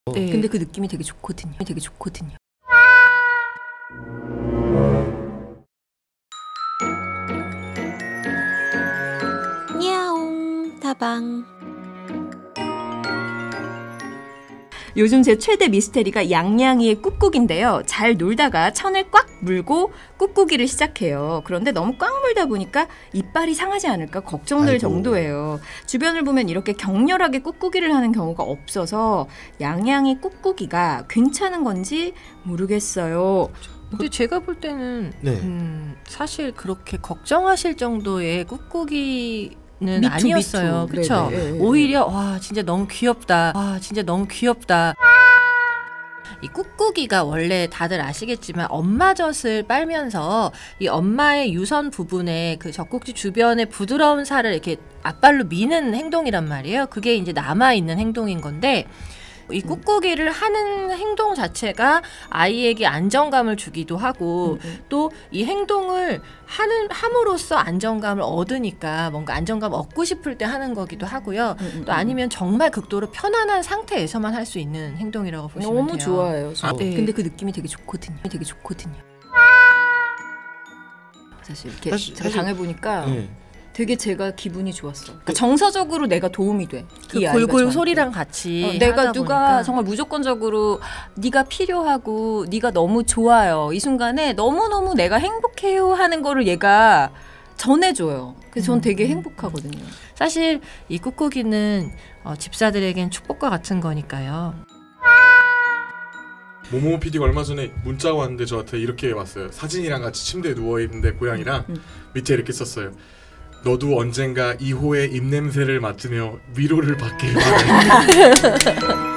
네. 근데 그 느낌이 되게 좋거든요. 되게 좋거든요. 냐옹 다방. 요즘 제 최대 미스테리가 양양이의 꾹꾹인데요. 잘 놀다가 천을 꽉 물고 꾹꾹이를 시작해요. 그런데 너무 꽉 물다 보니까 이빨이 상하지 않을까 걱정될 정도예요. 주변을 보면 이렇게 격렬하게 꾹꾹이를 하는 경우가 없어서 양양이 꾹꾹이가 괜찮은 건지 모르겠어요. 근데 제가 볼 때는 네. 사실 그렇게 걱정하실 정도의 꾹꾹이 는 미투, 아니었어요. 미투. 그렇죠? 네네. 오히려 와 진짜 너무 귀엽다. 와 진짜 너무 귀엽다. 이 꾹꾹이가 원래 다들 아시겠지만 엄마 젖을 빨면서 이 엄마의 유선 부분에 그 젖꼭지 주변에 부드러운 살을 이렇게 앞발로 미는 행동이란 말이에요. 그게 이제 남아있는 행동인 건데 이 꾹꾹이를 하는 행동 자체가 아이에게 안정감을 주기도 하고 또 이 행동을 함으로써 안정감을 얻으니까 뭔가 안정감 얻고 싶을 때 하는 거기도 하고요. 또 아니면 정말 극도로 편안한 상태에서만 할 수 있는 행동이라고 보시면 너무 돼요. 좋아요. 네. 근데 그 느낌이 되게 좋거든요. 되게 좋거든요. 사실 이렇게 제가 당해보니까 네. 되게 제가 기분이 좋았어. 그러니까 정서적으로 내가 도움이 돼. 그 이 아이가 골골 저한테. 소리랑 같이 내가 하다 누가 보니까. 정말 무조건적으로 네가 필요하고 네가 너무 좋아요. 이 순간에 너무너무 내가 행복해요 하는 거를 얘가 전해줘요. 그래서 전 되게 행복하거든요. 사실 이 꾹꾹이는 집사들에겐 축복과 같은 거니까요. 모모 PD가 얼마 전에 문자가 왔는데 저한테 이렇게 왔어요. 사진이랑 같이 침대에 누워있는데 고양이랑 밑에 이렇게 썼어요. 너도 언젠가 2호의 입냄새를 맡으며 위로를 받길 바래.